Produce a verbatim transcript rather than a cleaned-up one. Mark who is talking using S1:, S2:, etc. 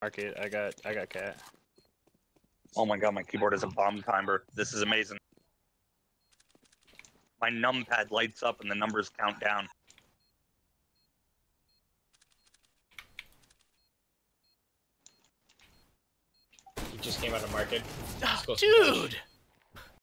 S1: Market. I got. I got cat.
S2: Oh my god, my keyboard is a bomb timer. This is amazing. My numpad lights up and the numbers count down.
S3: He just came out of market.
S4: Oh, dude!